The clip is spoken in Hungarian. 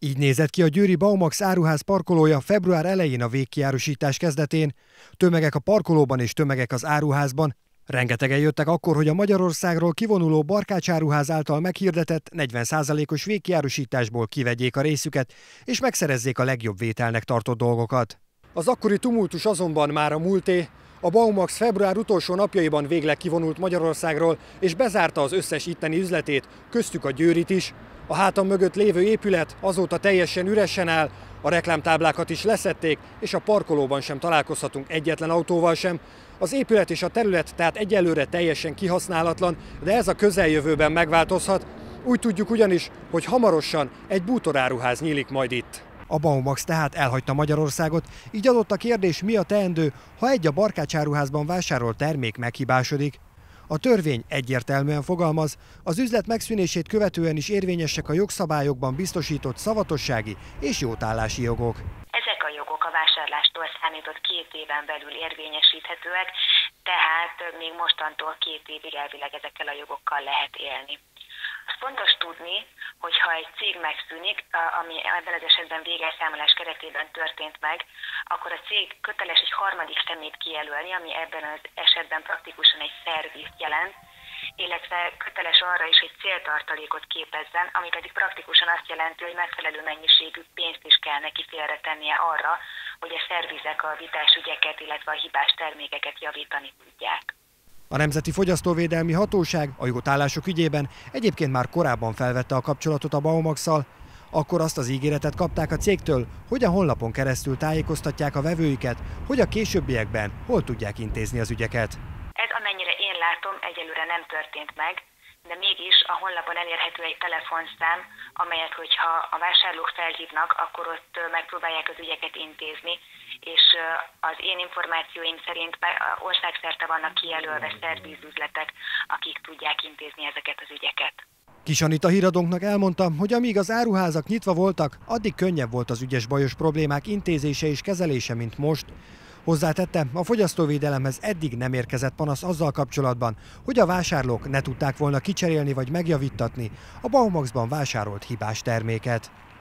Így nézett ki a győri Baumax áruház parkolója február elején a végkiárusítás kezdetén. Tömegek a parkolóban és tömegek az áruházban. Rengetegen jöttek akkor, hogy a Magyarországról kivonuló Barkács áruház által meghirdetett 40%-os végkiárusításból kivegyék a részüket, és megszerezzék a legjobb vételnek tartott dolgokat. Az akkori tumultus azonban már a múlté. A Baumax február utolsó napjaiban végleg kivonult Magyarországról, és bezárta az összes itteni üzletét, köztük a Győrit is. A hátam mögött lévő épület azóta teljesen üresen áll, a reklámtáblákat is leszették, és a parkolóban sem találkozhatunk egyetlen autóval sem. Az épület és a terület tehát egyelőre teljesen kihasználatlan, de ez a közeljövőben megváltozhat. Úgy tudjuk ugyanis, hogy hamarosan egy bútoráruház nyílik majd itt. A Baumax tehát elhagyta Magyarországot, így adott a kérdés, mi a teendő, ha egy a Barkács áruházban vásárolt termék meghibásodik. A törvény egyértelműen fogalmaz, az üzlet megszűnését követően is érvényesek a jogszabályokban biztosított szavatossági és jótállási jogok. Ezek a jogok a vásárlástól számított 2 éven belül érvényesíthetőek, tehát még mostantól 2 évig elvileg ezekkel a jogokkal lehet élni. Az fontos tudni, hogy ha egy cég megszűnik, ami ebben az esetben végelszámolás keretében történt meg, akkor a cég köteles egy harmadik személyt kijelölni, ami ebben az esetben praktikusan egy szervizt jelent, illetve köteles arra is, hogy céltartalékot képezzen, ami pedig praktikusan azt jelenti, hogy megfelelő mennyiségű pénzt is kell neki félretennie arra, hogy a szervizek a vitás ügyeket, illetve a hibás termékeket javítani tudják. A Nemzeti Fogyasztóvédelmi Hatóság a jótállások ügyében egyébként már korábban felvette a kapcsolatot a Baumaxszal. Akkor azt az ígéretet kapták a cégtől, hogy a honlapon keresztül tájékoztatják a vevőiket, hogy a későbbiekben hol tudják intézni az ügyeket. Ez, amennyire én látom, egyelőre nem történt meg, de mégis a honlapon elérhető egy telefonszám, amelyet, hogyha a vásárlók felhívnak, akkor ott megpróbálják az ügyeket intézni, és az én információim szerint országszerte vannak kijelölve szervízüzletek, akik tudják intézni ezeket az ügyeket. Kis Anita híradónknak elmondta, hogy amíg az áruházak nyitva voltak, addig könnyebb volt az ügyes-bajos problémák intézése és kezelése, mint most. Hozzátette, a fogyasztóvédelemhez eddig nem érkezett panasz azzal kapcsolatban, hogy a vásárlók ne tudták volna kicserélni vagy megjavítani a Baumaxban vásárolt hibás terméket.